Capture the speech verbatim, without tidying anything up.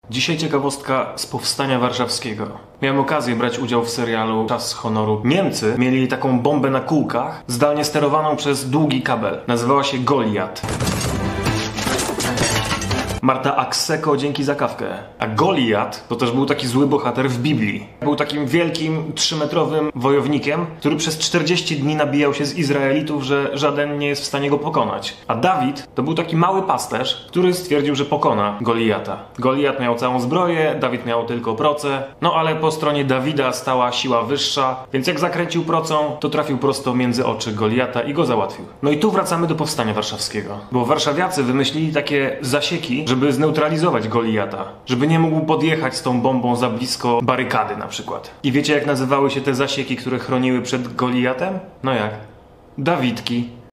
Dzisiaj ciekawostka z Powstania Warszawskiego. Miałem okazję brać udział w serialu Czas honoru. Niemcy mieli taką bombę na kółkach, zdalnie sterowaną przez długi kabel. Nazywała się Goliat. Marta Akseko, dzięki za kawkę. A Goliat to też był taki zły bohater w Biblii. Był takim wielkim, trzymetrowym wojownikiem, który przez czterdzieści dni nabijał się z Izraelitów, że żaden nie jest w stanie go pokonać. A Dawid to był taki mały pasterz, który stwierdził, że pokona Goliata. Goliat miał całą zbroję, Dawid miał tylko proce. No ale po stronie Dawida stała siła wyższa, więc jak zakręcił procą, to trafił prosto między oczy Goliata i go załatwił. No i tu wracamy do Powstania Warszawskiego. Bo warszawiacy wymyślili takie zasieki, żeby zneutralizować Goliata, żeby nie mógł podjechać z tą bombą za blisko barykady na przykład. I wiecie, jak nazywały się te zasieki, które chroniły przed Goliatem? No jak? Dawidki.